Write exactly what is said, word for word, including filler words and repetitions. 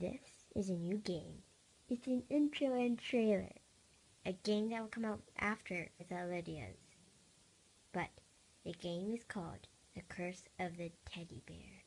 This is a new game. It's an intro and trailer. A game that will come out after Lydia's. But the game is called The Curse of the Teddy Bear.